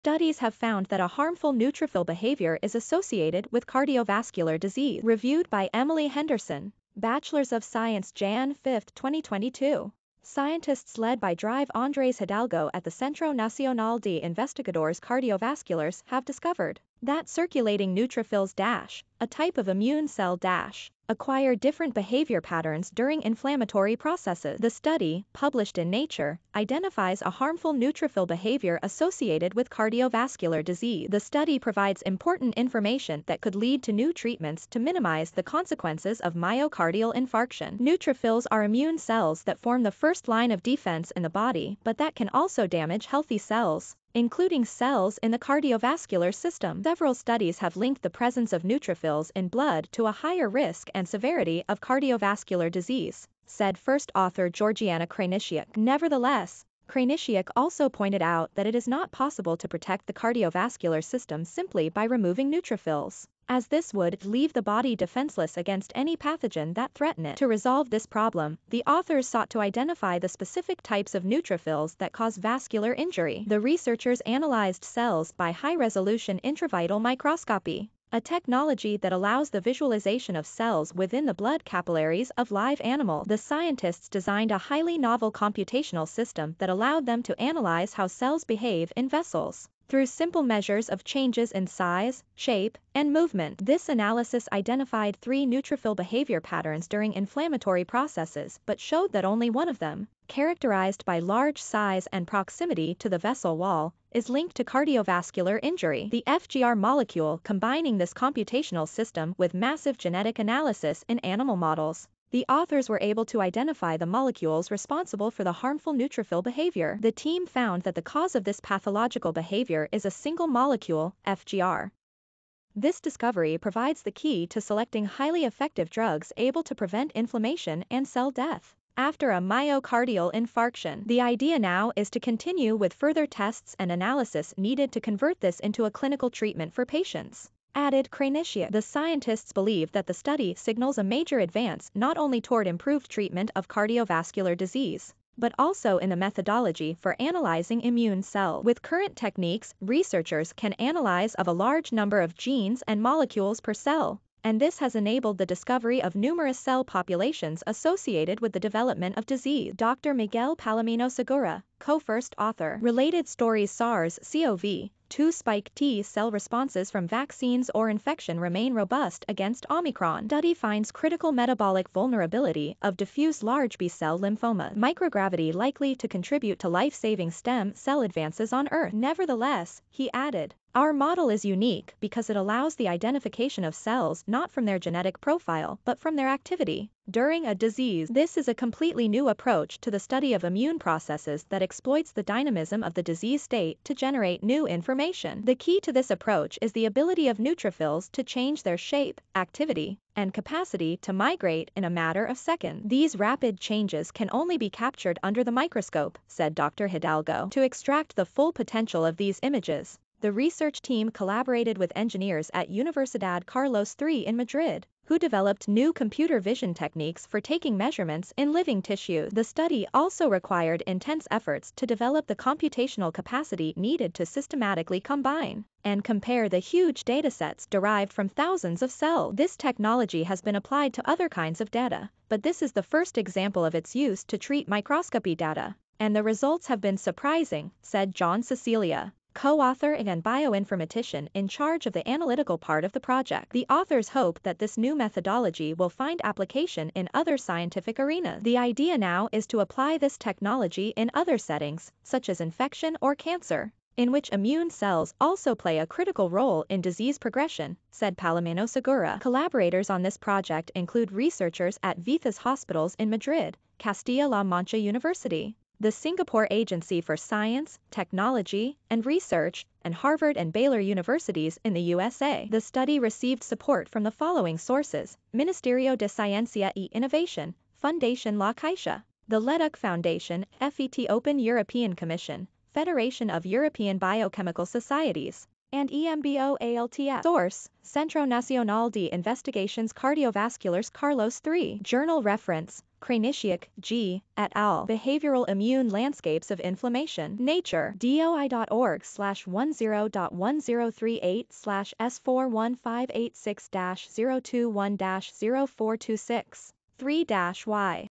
Studies have found that a harmful neutrophil behavior is associated with cardiovascular disease. Reviewed by Emily Henderson, Bachelor's of Science, Jan 5, 2022. Scientists led by Drive Andrés Hidalgo at the Centro Nacional de Investigadores Cardiovasculares have discovered that circulating neutrophils a type of immune cell acquire different behavior patterns during inflammatory processes. The study, published in Nature, identifies a harmful neutrophil behavior associated with cardiovascular disease. The study provides important information that could lead to new treatments to minimize the consequences of myocardial infarction. Neutrophils are immune cells that form the first line of defense in the body, but that can also damage healthy cells, including cells in the cardiovascular system. Several studies have linked the presence of neutrophils in blood to a higher risk and severity of cardiovascular disease, said first author Georgiana Crainiciuc. Nevertheless, Crainiciuc also pointed out that it is not possible to protect the cardiovascular system simply by removing neutrophils, as this would leave the body defenseless against any pathogen that threaten it. To resolve this problem, the authors sought to identify the specific types of neutrophils that cause vascular injury. The researchers analyzed cells by high-resolution intravital microscopy, a technology that allows the visualization of cells within the blood capillaries of live animals. The scientists designed a highly novel computational system that allowed them to analyze how cells behave in vessels through simple measures of changes in size, shape, and movement. This analysis identified 3 neutrophil behavior patterns during inflammatory processes but showed that only one of them, characterized by large size and proximity to the vessel wall, is linked to cardiovascular injury. The FGR molecule, combining this computational system with massive genetic analysis in animal models, the authors were able to identify the molecules responsible for the harmful neutrophil behavior. The team found that the cause of this pathological behavior is a single molecule, FGR. This discovery provides the key to selecting highly effective drugs able to prevent inflammation and cell death after a myocardial infarction. The idea now is to continue with further tests and analysis needed to convert this into a clinical treatment for patients, added Crainiciuc. The scientists believe that the study signals a major advance not only toward improved treatment of cardiovascular disease, but also in the methodology for analyzing immune cells. With current techniques, researchers can analyze a large number of genes and molecules per cell, and this has enabled the discovery of numerous cell populations associated with the development of disease. Dr. Miguel Palomino Segura, co-first author. Related stories: SARS-CoV-2 spike T cell responses from vaccines or infection remain robust against Omicron. Study finds critical metabolic vulnerability of diffuse large B-cell lymphoma. Microgravity likely to contribute to life-saving stem cell advances on Earth. Nevertheless, he added, our model is unique because it allows the identification of cells not from their genetic profile but from their activity during a disease. This is a completely new approach to the study of immune processes that exploits the dynamism of the disease state to generate new information. The key to this approach is the ability of neutrophils to change their shape, activity, and capacity to migrate in a matter of seconds. These rapid changes can only be captured under the microscope, said Dr. Hidalgo. To extract the full potential of these images, the research team collaborated with engineers at Universidad Carlos III in Madrid, who developed new computer vision techniques for taking measurements in living tissue. The study also required intense efforts to develop the computational capacity needed to systematically combine and compare the huge datasets derived from thousands of cells. This technology has been applied to other kinds of data, but this is the first example of its use to treat microscopy data, and the results have been surprising, said John Cecilia, co-author and bioinformatician in charge of the analytical part of the project. The authors hope that this new methodology will find application in other scientific arenas. The idea now is to apply this technology in other settings, such as infection or cancer, in which immune cells also play a critical role in disease progression, said Palomino Segura. Collaborators on this project include researchers at Vitas hospitals in Madrid, Castilla-La Mancha University, the Singapore Agency for Science, Technology, and Research, and Harvard and Baylor Universities in the USA. The study received support from the following sources: Ministerio de Ciencia y Innovación, Fundación La Caixa, the Leduc Foundation, FET Open European Commission, Federation of European Biochemical Societies, and EMBO-ALTF. Source: Centro Nacional de Investigaciones Cardiovasculares Carlos III. Journal reference: Crainiciuc, G. et al. Behavioral Immune Landscapes of Inflammation. Nature. DOI.org/1038/S41586-021-0426. 3-Y.